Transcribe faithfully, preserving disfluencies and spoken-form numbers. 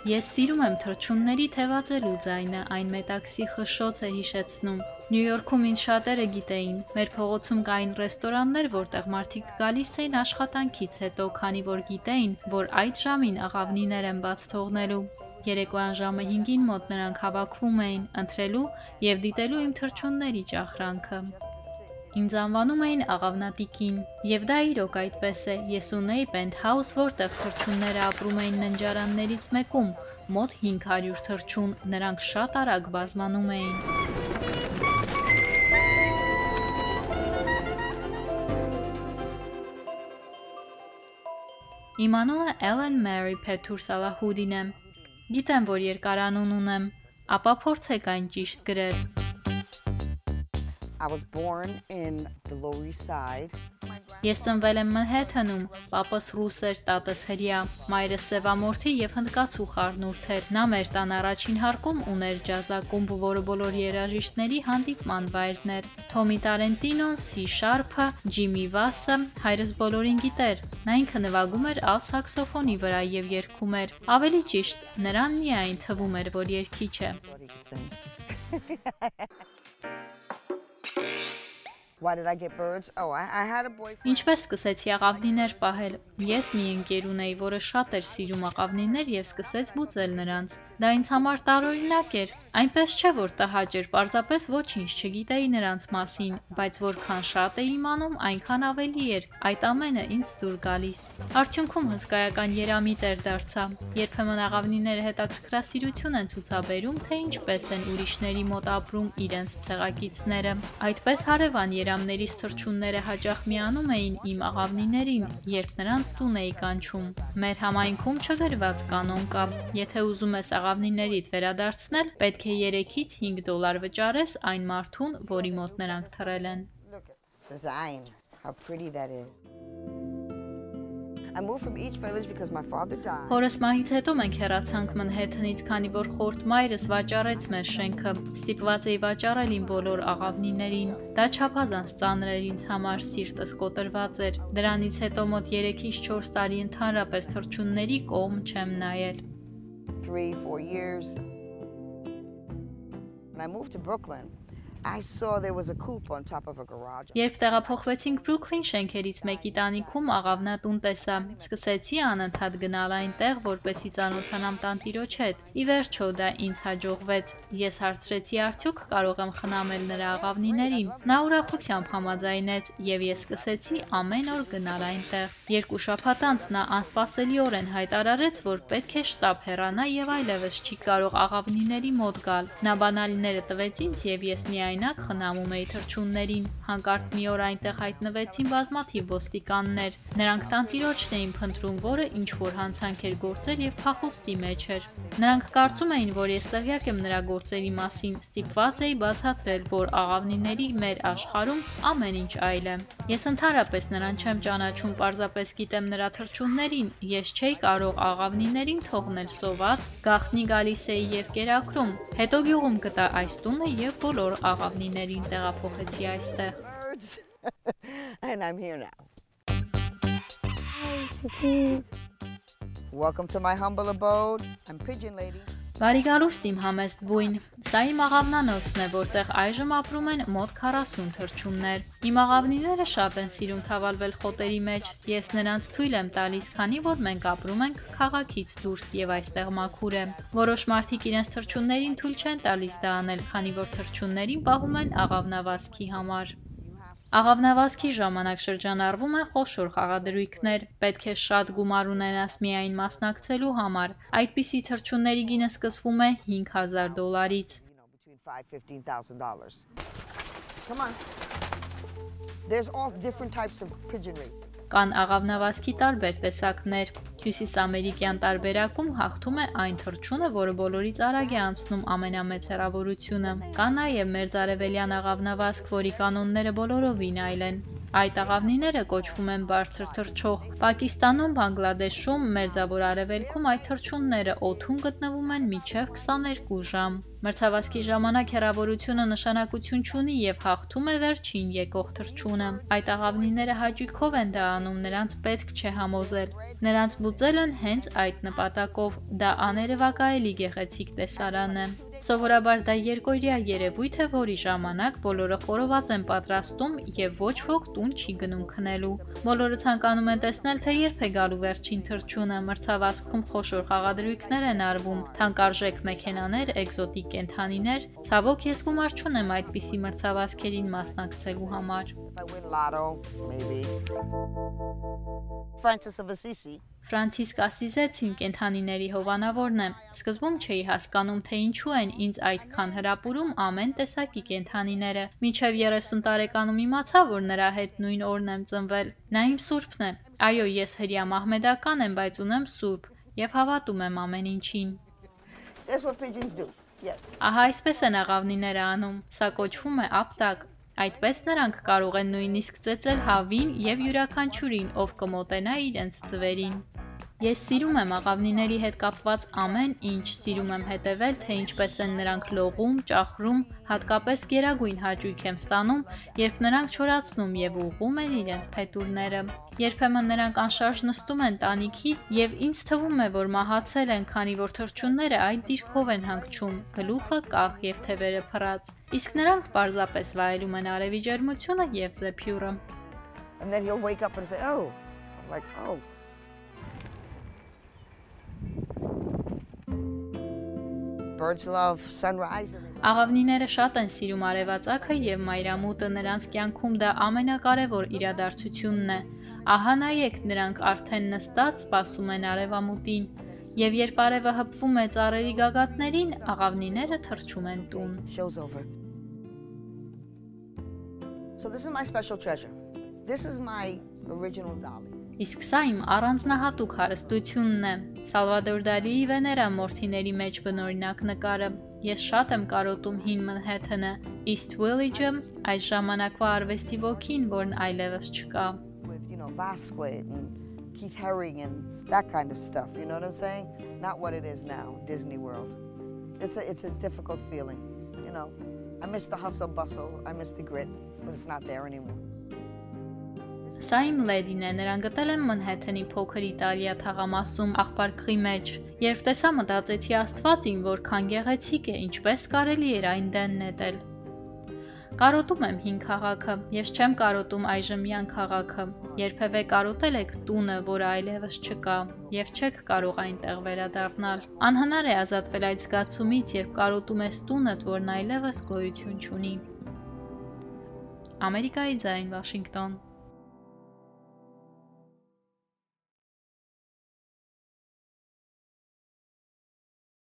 Ես սիրում եմ թռչունների թևածելու ձայնը, այն մետաքսի խշշոց է հիշեցնում։ Նյու Յորքում ինձ շատերը գիտեին, մեր փողոցում կային ռեստորաններ, որտեղ մարդիկ գալիս էին աշխատանքից հետո, քանի որ գիտեին, որ այդ ժամին աղավնիներ են բաց թողնելու։ Երեկոյան ժամը հինգին մոտ նրանք հավաքվում էին, ընթրելու և դիտելու իմ թռչունների ճախրանքը։ Ինձ անվանում էին աղավնատիկին, և դա իրոք այդպես է, ես ունեի պենթհաուս, որտեղ թռչունները ապրում էին ննջարաններից մեկում, մոտ հինգ հարյուր թռչուն, նրանք շատ արագ բազմանում էին։ Իմ անունը Էլեն Մերի Փեթուր Սալահուդին է։ Գիտեմ, որ երկարանուն ունեմ, ապա փորձեք այն ճիշտ գրել։ I was born in the Lower East Side. Ես ծնվել եմ Manhattan-ում, պապս ռուս էր, տատս հրեա, մայրս սևամորթի և հնդկացու խառնուրդ էր։ Նա մեր տան առաջին հարկում ուներ ջազ ակումբ, որը բոլոր երաժիշտների հանդիպման վայրն էր։ Թոմի Տարենտինոն, Սի Շարփը, Ջիմի Վասը, հայրս բոլորին գիտեր։ Նա ինքը նվագում էր ալտ սաքսոֆոնի վրա և երգում էր։ Ավելի ճիշտ, նրան միայն թվում էր, որ երգիչ է։ Why did I get birds? Oh, I, I had a boyfriend. Ինչպես սկսեցի աղավնիներ պահել։ Ես մի ընկեր ունեի, որը շատ էր սիրում աղավնիներ և սկսեց բուծել նրանց։ Դա ինձ համար տարօրինակ էր։ Այնպես չէ, որ տհաճ էր, պարզապես ոչինչ չգիտեի նրանց մասին, բայց որքան շատ էի իմանում, այնքան ավելի էր։ Այդ ամենը ինձ դուր գալիս։ Արդյունքում հսկայական երամիտ էր դարձա։ Երբեմն աղավնիները հետաքրքրասիրություն են ցուցաբերում, թե ինչպես են ուրիշների մոտ ապրում իրենց ցեղակիցները։ Այդպես հարևան երամներից թռչունները հաճախ միանում էին իմ աղավնիներին, երբ նրանց տուն էի կանչում։ Մեր համայնքում չգրված կանոն կա։ Եթե ուզում ես աղավնիներիդ վերադարձնել, պետք է երեքից հինգ դոլար վճարես այն մարդուն, որի մոտ նրանք թռել են։ Look at design. How pretty that is. I moved from each village because my father died. Հորս մահից հետո մենք հեռացանք Manhattan-ից, քանի որ խորթ մայրս վաճառեց մեր շենքը։ Ստիպված էի վաճառել իմ բոլոր աղավնիներին։ Դա չափազանց ծանր էր ինձ համար, սիրտս կոտրված էր։ Դրանից հետո մոտ երեքից չորս տարի ընդհանրապես թռչունների կողմ չեմ նայել։ Three, four years. When I moved to Brooklyn, I saw there was a coop on top of a garage. Երբ տեղափոխվեցինք Բրուքլին շենքերից մեկի տանիքում աղավնատուն տեսա, սկսեցի անընդհատ գնալ այնտեղ, որպեսզի ծանոթանամ տանտիրոջ հետ։ Ի վերջո դա ինձ հաջողվեց։ Ես հարցրեցի արդյոք կարող եմ խնամել նրա աղավնիներին։ Նա ուրախությամբ համաձայնեց, և ես սկսեցի ամեն օր գնալ այնտեղ։ Երկու շաբաթ անց նա անսպասելիորեն հայտարարեց, որ պետք է շտապ հեռանա և այլևս չի կարող աղավնիների մոտ գալ։ Նա բանալիները տվեց ինձ, և ես միայնակ խնամում էի թռչուններին։ Հանկարծ մի օր այնտեղ հայտնվեցին բազմաթիվ ոստիկաններ։ Նրանք տանտիրոջն էին փնտրում, որը ինչ-որ հանցանք էր գործել և փախուստի մեջ էր։ Նրանք կարծում էին, որ ես տեղյակ եմ նրա գործերի մասին, ստիպված էի բացատրել, որ աղավնիների մեր աշխարհում ամեն ինչ այլ է։ Ես ընդհանրապես նրան չեմ ճանաչում, պարզապես գիտեմ նրա թռչուններին, ես չէի կարող աղավնիներին թողնել սոված, գաղտնի գալիս էի և կերակրում։ Հետո գյուղում գտա այս տունը և բոլոր աղավնիներին տեղափոխեցի այստեղ։ And I'm here now. Welcome to my humble abode. I'm Pigeon Lady. Բարի գալուստ իմ համեստ բույն։ Սա իմ աղավնանոցն է, որտեղ այժմ ապրում են մոտ քառասուն թռչուններ։ Իմ աղավնիները շատ են սիրում թավալվել խոտերի մեջ։ Ես նրանց թույլ եմ տալիս, քանի որ մենք ապրում ենք քաղաքից դուրս և այստեղ մաքուր է։ Որոշ մարդիկ իրենց թռչուններին թույլ չեն տալիս դա անել, քանի որ թռչուններին պահում են աղավնավազքի համար։ Աղավնավազքի ժամանակ շրջանառվում են խոշոր խաղադրույքներ, պետք է շատ գումար ունենաս միայն մասնակցելու համար։ Այդպիսի թռչունների գինը սկսվում է հինգ հազար դոլարից։ Between five and fifteen thousand dollars. Come on. There's all different types of pigeon racing. Կան աղավնավազքի տարբեր տեսակներ։ Հյուսիսամերիկյան տարբերակում հաղթում է այն թռչունը, որը բոլորից արագ է անցնում ամենամեծ հեռավորությունը։ Կա նաև մերձարևելյան աղավնավազք, որի կանոնները բոլորովին այլ են։ Այդ աղավնիները կոչվում են բարձր թռչող։ Պակիստանում, Բանգլադեշում, Մերձավոր Արևելքում այդ թռչունները օդում գտնվում են մինչև քսաներկու ժամ։ Մրցավազքի ժամանակ հեռավորությունը նշանակություն չունի և հաղթում է վերջին եկող թռչունը։ Այդ աղավնիները հաճույքով են դա անում, նրանց պետք չէ համոզել։ Նրանց բուծել են հենց այդ նպատակով, դա աներևակայելի գեղեցիկ տեսարան է։ Սովորաբար դա երկօրյա երևույթ է, որի ժամանակ բոլորը խորոված են պատրաստում և ոչ ոք տուն չի գնում քնելու։ Բոլորը ցանկանում են տեսնել, թե երբ է գալու վերջին թռչունը, մրցավազքում խոշոր խաղադրույքներ են արվում, թանկարժեք մեքենաներ, էկզոտիկ կենդանիներ։ Ցավոք, ես գումար չունեմ այդպիսի մրցավազքերին մասնակցելու համար։ Ֆրանցիսկ Ասիզեցին կենդանիների հովանավորն է։ Սկզբում չէի հասկանում, թե ինչու են ինձ այդքան հրապուրում ամեն տեսակի կենդանիները։ Մինչև երեսուն տարեկանում իմացա, որ նրա հետ նույն օրն եմ ծնվել։ Նա իմ սուրբն է։ Այո, ես հրյա մահմեդական եմ, բայց ունեմ սուրբ և հավատում եմ ամեն ինչին։ Ահա այսպես են աղավնիները անում։ Սա կոչվում է ապտակ։ Այդպես նրանք կարող են նույնիսկ ծեծել հավին և յուրաքանչյուրին, ով կմոտենա իրենց ձվերին։ Ես սիրում եմ աղավնիների հետ կապված ամեն ինչ, սիրում եմ հետևել, թե ինչպես են նրանք լողում, ճախրում, հատկապես գերագույն հաճույք եմ ստանում, երբ նրանք չորացնում և ուղղում են իրենց փետուրները։ Երբեմն նրանք անշարժ նստում են տանիքի և ինձ թվում է, որ մահացել են, քանի որ թռչունները այդ դիրքով են հանգչում, գլուխը կախ և թևերը փռած, իսկ նրանք պարզապես վայելում են արևի ջերմությունը և զեփյուռը։ Աղավնիները շատ են սիրում արևածագը և մայրամուտը, նրանց կյանքում դա ամենակարևոր իրադարձությունն է։ Ահա նայեք, նրանք արդեն նստած սպասում են արևամուտին, և երբ արևը հպվում է ծառերի գագաթներին, աղավնիները թռչում են տուն։ Իսկ սա իմ առանձնահատուկ հարստությունն է։ Սալվադոր Դալիի Վեներա մորթիների մեջ բնօրինակ նկարը։ Ես շատ եմ կարոտում հին Մանհեթենը, East Village-ը, այս ժամանակվա արվեստի ոգին, որն այլևս չկա։ Սա իմ լեդին է, նրան գտել եմ Մանհեթենի փոքր Իտալիա թաղամասում աղբարկղի մեջ։ Երբ տեսա, մտածեցի Աստված իմ, որքան գեղեցիկ է, ինչպես կարելի էր այն դեն նետել։ Կարոտում եմ հին քաղաքը, ես չեմ կարոտում այժմյան քաղաքը։ Երբևէ կարոտել եք տունը, որը այլևս չկա, և չեք կարող այնտեղ վերադառնալ։ Անհնար է ազատվել այդ զգացումից, երբ կարոտում ես տունդ, որն այլևս գոյություն չունի։ Ամերիկայի ձայն, Վաշինգտոն։